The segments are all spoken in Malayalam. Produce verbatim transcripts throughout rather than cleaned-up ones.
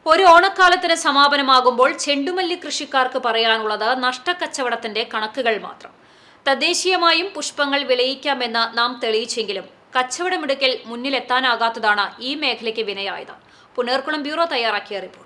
ഒരു ഓണക്കാലത്തിന് സമാപനമാകുമ്പോൾ ചെണ്ടുമല്ലി കൃഷിക്കാർക്ക് പറയാനുള്ളത് നഷ്ടക്കച്ചവടത്തിന്റെ കണക്കുകൾ മാത്രം. തദ്ദേശീയമായും പുഷ്പങ്ങൾ വിളയിക്കാമെന്ന് നാം തെളിയിച്ചെങ്കിലും കച്ചവടമിടുക്കിൽ മുന്നിലെത്താനാകാത്തതാണ് ഈ മേഖലയ്ക്ക് വിനയായത്. പുനർകുളം ബ്യൂറോ തയ്യാറാക്കിയ റിപ്പോർട്ട്.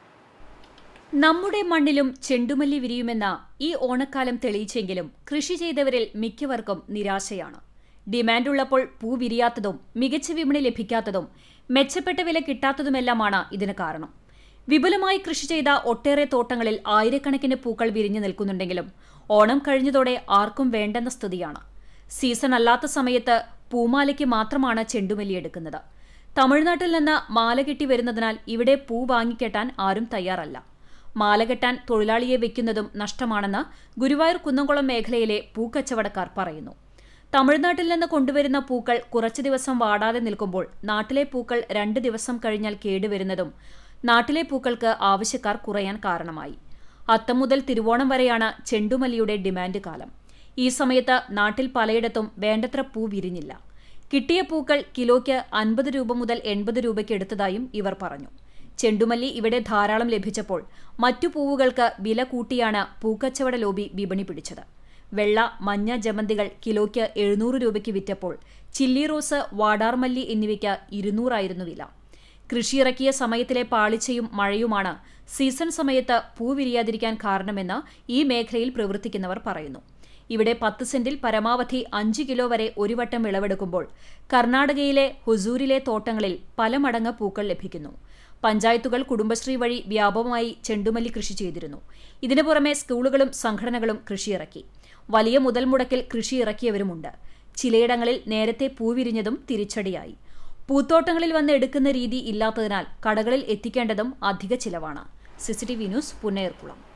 നമ്മുടെ മണ്ണിലും ചെണ്ടുമല്ലി വിരിയുമെന്ന ഈ ഓണക്കാലം തെളിയിച്ചെങ്കിലും കൃഷി ചെയ്തവരിൽ മിക്കവർക്കും നിരാശയാണ്. ഡിമാൻഡുള്ളപ്പോൾ പൂ വിരിയാത്തതും മികച്ച വിപണി ലഭിക്കാത്തതും മെച്ചപ്പെട്ട വില കിട്ടാത്തതുമെല്ലാമാണ് ഇതിന് കാരണം. വിപുലമായി കൃഷി ചെയ്ത ഒട്ടേറെ തോട്ടങ്ങളിൽ ആയിരക്കണക്കിന് പൂക്കൾ വിരിഞ്ഞു നിൽക്കുന്നുണ്ടെങ്കിലും ഓണം കഴിഞ്ഞതോടെ ആർക്കും വേണ്ടെന്ന സ്ഥിതിയാണ്. സീസൺ അല്ലാത്ത സമയത്ത് പൂമാലയ്ക്ക് മാത്രമാണ് ചെണ്ടുമല്ലി എടുക്കുന്നത്. തമിഴ്നാട്ടിൽ നിന്ന് മാല കെട്ടി വരുന്നതിനാൽ ഇവിടെ പൂ വാങ്ങിക്കെട്ടാൻ ആരും തയ്യാറല്ല. മാല കെട്ടാൻ തൊഴിലാളിയെ വെക്കുന്നതും നഷ്ടമാണെന്ന് ഗുരുവായൂർ കുന്നംകുളം മേഖലയിലെ പൂക്കച്ചവടക്കാർ പറയുന്നു. തമിഴ്നാട്ടിൽ നിന്ന് കൊണ്ടുവരുന്ന പൂക്കൾ കുറച്ചു ദിവസം വാടാതെ നിൽക്കുമ്പോൾ നാട്ടിലെ പൂക്കൾ രണ്ട് ദിവസം കഴിഞ്ഞാൽ കേടുവരുന്നതും നാട്ടിലെ പൂക്കൾക്ക് ആവശ്യക്കാർ കുറയാൻ കാരണമായി. അത്തം മുതൽ തിരുവോണം വരെയാണ് ചെണ്ടുമല്ലിയുടെ ഡിമാൻഡ് കാലം. ഈ സമയത്ത് നാട്ടിൽ പലയിടത്തും വേണ്ടത്ര പൂ വിരിഞ്ഞില്ല. കിട്ടിയ പൂക്കൾ കിലോയ്ക്ക് അൻപത് രൂപ മുതൽ എൺപത് രൂപയ്ക്ക് എടുത്തതായും ഇവർ പറഞ്ഞു. ചെണ്ടുമല്ലി ഇവിടെ ധാരാളം ലഭിച്ചപ്പോൾ മറ്റു പൂവുകൾക്ക് വില കൂട്ടിയാണ് പൂക്കച്ചവട ലോബി വിപണി പിടിച്ചത്. വെള്ള, മഞ്ഞ ജമന്തികൾ കിലോയ്ക്ക് എഴുന്നൂറ് രൂപയ്ക്ക് വിറ്റപ്പോൾ ചില്ലി റോസ്, വാടാർമല്ലി എന്നിവയ്ക്ക് ഇരുന്നൂറായിരുന്നു വില. കൃഷിയിറക്കിയ സമയത്തിലെ പാളിച്ചയും മഴയുമാണ് സീസൺ സമയത്ത് പൂ വിരിയാതിരിക്കാൻ കാരണമെന്ന് ഈ മേഖലയിൽ പ്രവർത്തിക്കുന്നവർ പറയുന്നു. ഇവിടെ പത്ത് സെന്റിൽ പരമാവധി അഞ്ച് കിലോ വരെ ഒരു വട്ടം വിളവെടുക്കുമ്പോൾ കർണാടകയിലെ ഹുസൂരിലെ തോട്ടങ്ങളിൽ പല മടങ്ങ് പൂക്കൾ ലഭിക്കുന്നു. പഞ്ചായത്തുകൾ കുടുംബശ്രീ വഴി വ്യാപകമായി ചെണ്ടുമല്ലി കൃഷി ചെയ്തിരുന്നു. ഇതിനു പുറമെ സ്കൂളുകളും സംഘടനകളും കൃഷിയിറക്കി. വലിയ മുതൽ മുടക്കിൽ കൃഷി ഇറക്കിയവരുമുണ്ട്. ചിലയിടങ്ങളിൽ നേരത്തെ പൂ വിരിഞ്ഞതും തിരിച്ചടിയായി. പൂത്തോട്ടങ്ങളിൽ വന്ന് എടുക്കുന്ന രീതി ഇല്ലാത്തതിനാൽ കടകളിൽ എത്തിക്കേണ്ടതും അധിക ചിലവാണ്. CCTV news, Punnayurkulam.